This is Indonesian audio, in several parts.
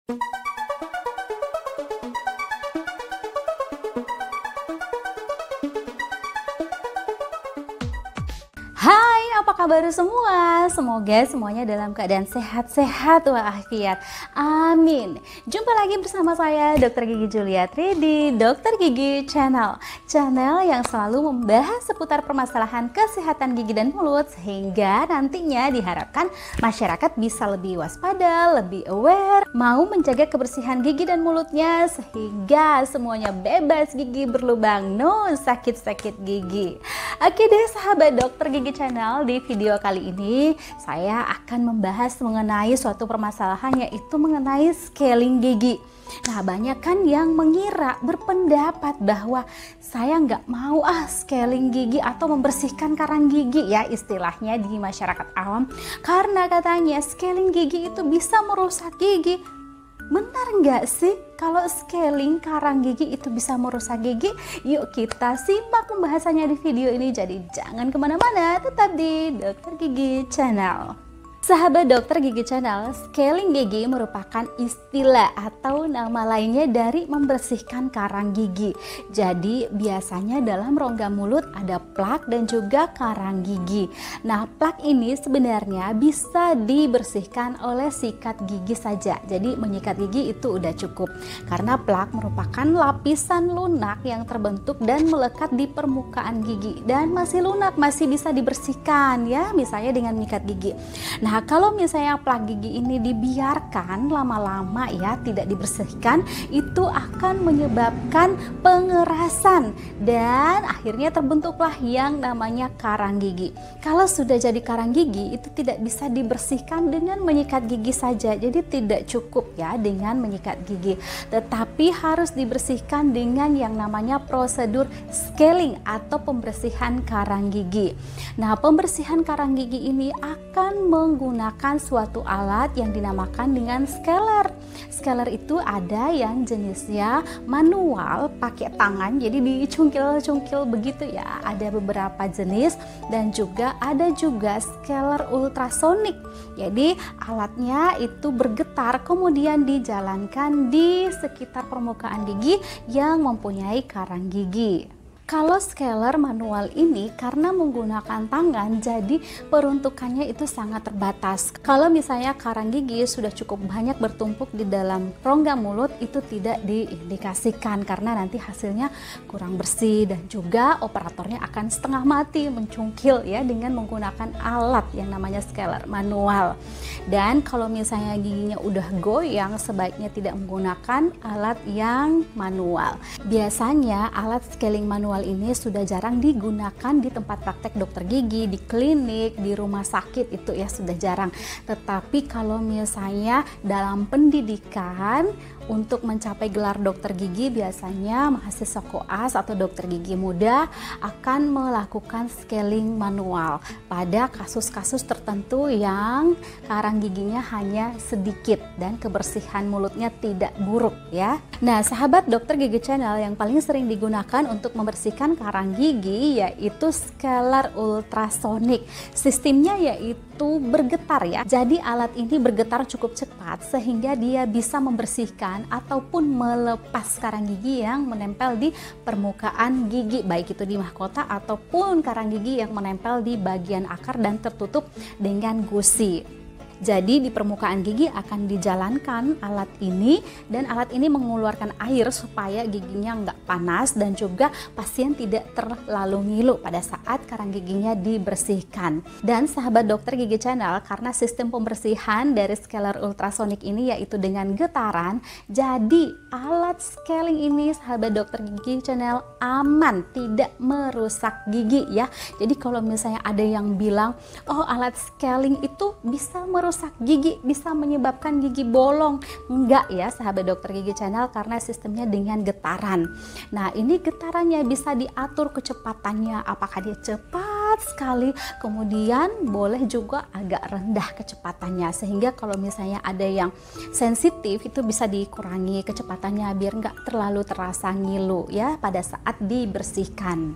Hai, apa kabar semua? Semoga semuanya dalam keadaan sehat-sehat walafiat. Amin. Jumpa lagi bersama saya Dr. Gigi Juliatri di Dr. Gigi Channel. Channel yang selalu membahas seputar permasalahan kesehatan gigi dan mulut sehingga nantinya diharapkan masyarakat bisa lebih waspada, lebih aware, mau menjaga kebersihan gigi dan mulutnya sehingga semuanya bebas gigi berlubang, no sakit-sakit gigi. Oke deh sahabat Dr. Gigi Channel, di video kali ini saya akan membahas mengenai suatu permasalahan yaitu mengenai scaling gigi. Nah, banyak kan yang mengira, berpendapat bahwa saya nggak mau scaling gigi atau membersihkan karang gigi ya istilahnya di masyarakat awam, karena katanya scaling gigi itu bisa merusak gigi. Benar nggak sih kalau scaling karang gigi itu bisa merusak gigi? Yuk kita simak pembahasannya di video ini, jadi jangan kemana-mana, tetap di Dr. Gigi Channel. Sahabat Dr. Gigi Channel, scaling gigi merupakan istilah atau nama lainnya dari membersihkan karang gigi. Jadi biasanya dalam rongga mulut ada plak dan juga karang gigi. Nah, plak ini sebenarnya bisa dibersihkan oleh sikat gigi saja. Jadi menyikat gigi itu udah cukup. Karena plak merupakan lapisan lunak yang terbentuk dan melekat di permukaan gigi dan masih lunak, masih bisa dibersihkan ya, misalnya dengan menyikat gigi. Nah, kalau misalnya plak gigi ini dibiarkan lama-lama ya, tidak dibersihkan, itu akan menyebabkan pengerasan dan akhirnya terbentuklah yang namanya karang gigi. Kalau sudah jadi karang gigi itu tidak bisa dibersihkan dengan menyikat gigi saja. Jadi tidak cukup ya dengan menyikat gigi, tetapi harus dibersihkan dengan yang namanya prosedur scaling atau pembersihan karang gigi. Nah, pembersihan karang gigi ini akan menggunakan suatu alat yang dinamakan dengan scaler. Scaler itu ada yang jenisnya manual pakai tangan, jadi dicungkil-cungkil begitu ya. Ada beberapa jenis dan juga ada juga scaler ultrasonik. Jadi alatnya itu bergetar kemudian dijalankan di sekitar permukaan gigi yang mempunyai karang gigi. Kalau scaler manual ini karena menggunakan tangan, jadi peruntukannya itu sangat terbatas. Kalau misalnya karang gigi sudah cukup banyak bertumpuk di dalam rongga mulut, itu tidak diindikasikan karena nanti hasilnya kurang bersih dan juga operatornya akan setengah mati mencungkil ya dengan menggunakan alat yang namanya scaler manual. Dan kalau misalnya giginya udah goyang, sebaiknya tidak menggunakan alat yang manual. Biasanya alat scaling manual ini sudah jarang digunakan di tempat praktek dokter gigi, di klinik, di rumah sakit itu ya sudah jarang. Tetapi kalau misalnya dalam pendidikan untuk mencapai gelar dokter gigi, biasanya mahasiswa koas atau dokter gigi muda akan melakukan scaling manual pada kasus-kasus tertentu yang karang giginya hanya sedikit dan kebersihan mulutnya tidak buruk ya. Nah, sahabat Dokter Gigi Channel, yang paling sering digunakan untuk membersihkan karang gigi yaitu scaler ultrasonik. Sistemnya yaitu bergetar ya. Jadi alat ini bergetar cukup cepat sehingga dia bisa membersihkan ataupun melepas karang gigi yang menempel di permukaan gigi, baik itu di mahkota ataupun karang gigi yang menempel di bagian akar dan tertutup dengan gusi. Jadi di permukaan gigi akan dijalankan alat ini dan alat ini mengeluarkan air supaya giginya nggak panas dan juga pasien tidak terlalu ngilu pada saat karang giginya dibersihkan. Dan sahabat Dokter Gigi Channel, karena sistem pembersihan dari scaler ultrasonik ini yaitu dengan getaran, jadi alat scaling ini sahabat Dokter Gigi Channel aman, tidak merusak gigi ya. Jadi kalau misalnya ada yang bilang, oh alat scaling itu bisa merusak gigi, bisa menyebabkan gigi bolong. Enggak ya sahabat Dokter Gigi Channel, karena sistemnya dengan getaran. Nah, ini getarannya bisa diatur kecepatannya, apakah dia cepat sekali, kemudian boleh juga agak rendah kecepatannya, sehingga kalau misalnya ada yang sensitif itu bisa dikurangi kecepatannya biar nggak terlalu terasa ngilu ya pada saat dibersihkan.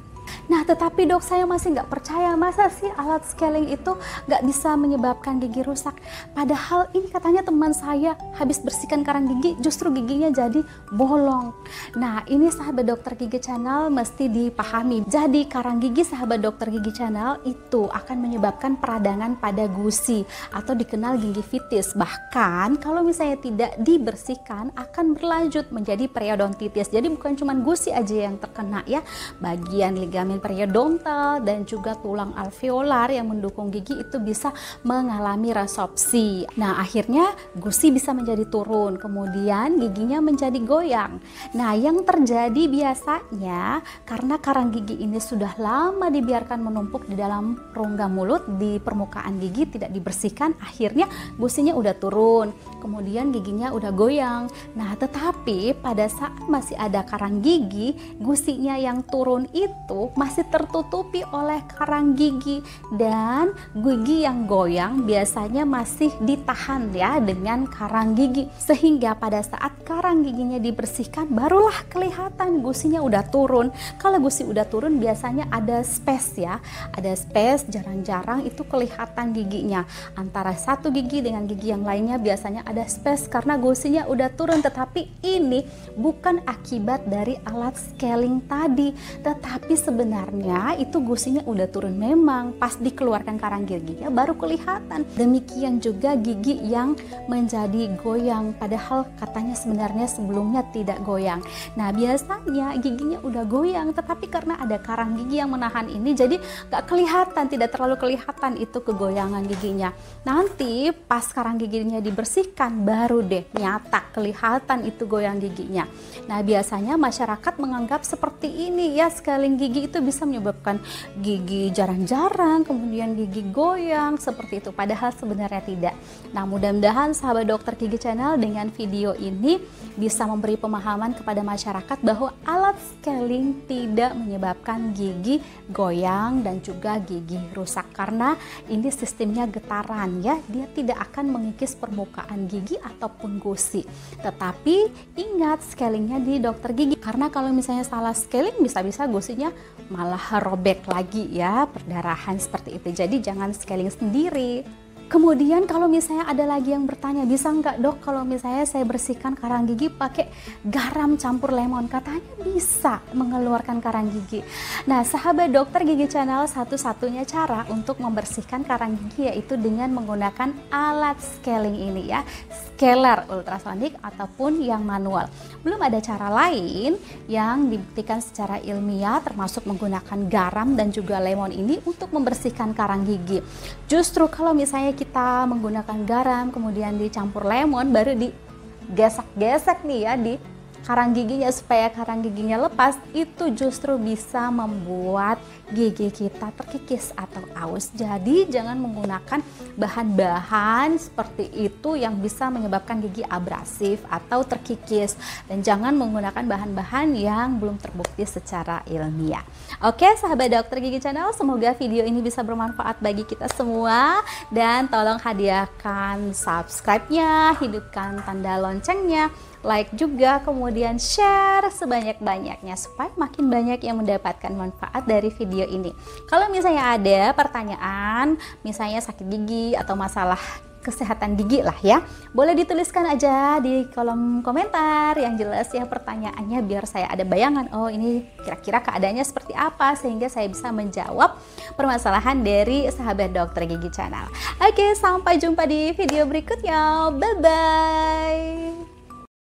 Nah, tetapi dok, saya masih nggak percaya, masa sih alat scaling itu nggak bisa menyebabkan gigi rusak? Padahal ini katanya teman saya habis bersihkan karang gigi, justru giginya jadi bolong. Nah, ini sahabat dokter gigi channel mesti dipahami. Jadi karang gigi sahabat dokter gigi channel itu akan menyebabkan peradangan pada gusi atau dikenal gingivitis. Bahkan kalau misalnya tidak dibersihkan akan berlanjut menjadi periodontitis. Jadi bukan cuma gusi aja yang terkena ya, bagian ligamen periodontal dan juga tulang alveolar yang mendukung gigi itu bisa mengalami resopsi. Nah, akhirnya gusi bisa menjadi turun, kemudian giginya menjadi goyang. Nah, yang terjadi biasanya karena karang gigi ini sudah lama dibiarkan menumpuk di dalam rongga mulut, di permukaan gigi tidak dibersihkan, akhirnya gusinya udah turun, kemudian giginya udah goyang. Nah, tetapi pada saat masih ada karang gigi, gusinya yang turun itu masih tertutupi oleh karang gigi, dan gigi yang goyang biasanya masih ditahan ya dengan karang gigi, sehingga pada saat karang giginya dibersihkan barulah kelihatan gusinya udah turun. Kalau gusi udah turun biasanya ada space ya, ada space, jarang-jarang itu kelihatan giginya antara satu gigi dengan gigi yang lainnya, biasanya ada space karena gusinya udah turun. Tetapi ini bukan akibat dari alat scaling tadi, tetapi sebenarnya itu gusinya udah turun, memang pas dikeluarkan karang giginya baru kelihatan. Demikian juga gigi yang menjadi goyang, padahal katanya sebenarnya sebelumnya tidak goyang. Nah, biasanya giginya udah goyang, tetapi karena ada karang gigi yang menahan ini, jadi gak kelihatan, tidak terlalu kelihatan itu kegoyangan giginya. Nanti pas karang giginya dibersihkan baru deh nyata kelihatan itu goyang giginya. Nah, biasanya masyarakat menganggap seperti ini ya, scaling gigi itu bisa menyebabkan gigi jarang-jarang, kemudian gigi goyang seperti itu, padahal sebenarnya tidak. Nah, mudah-mudahan sahabat dokter gigi channel dengan video ini bisa memberi pemahaman kepada masyarakat bahwa alat scaling tidak menyebabkan gigi goyang dan juga gigi rusak, karena ini sistemnya getaran ya, dia tidak akan mengikis permukaan gigi ataupun gusi. Tetapi ingat, scalingnya di dokter gigi, karena kalau misalnya salah scaling bisa-bisa gusinya malah robek lagi ya, perdarahan seperti itu. Jadi jangan scaling sendiri. Kemudian kalau misalnya ada lagi yang bertanya, bisa nggak dok kalau misalnya saya bersihkan karang gigi pakai garam campur lemon? Katanya bisa mengeluarkan karang gigi. Nah, sahabat dokter gigi channel, satu-satunya cara untuk membersihkan karang gigi yaitu dengan menggunakan alat scaling ini ya, scaler ultrasonik ataupun yang manual. Belum ada cara lain yang dibuktikan secara ilmiah termasuk menggunakan garam dan juga lemon ini untuk membersihkan karang gigi. Justru kalau misalnya kita menggunakan garam kemudian dicampur lemon baru digesek-gesek nih ya di karang giginya supaya karang giginya lepas, itu justru bisa membuat gigi kita terkikis atau aus. Jadi jangan menggunakan bahan-bahan seperti itu yang bisa menyebabkan gigi abrasif atau terkikis, dan jangan menggunakan bahan-bahan yang belum terbukti secara ilmiah. Oke sahabat dokter gigi channel, semoga video ini bisa bermanfaat bagi kita semua, dan tolong hadiahkan subscribe-nya, hidupkan tanda loncengnya, like juga, kemudian share sebanyak-banyaknya supaya makin banyak yang mendapatkan manfaat dari video ini. Kalau misalnya ada pertanyaan, misalnya sakit gigi atau masalah kesehatan gigi lah ya, boleh dituliskan aja di kolom komentar yang jelas ya pertanyaannya, biar saya ada bayangan, oh ini kira-kira keadaannya seperti apa, sehingga saya bisa menjawab permasalahan dari sahabat dokter gigi channel. Oke, sampai jumpa di video berikutnya, bye bye.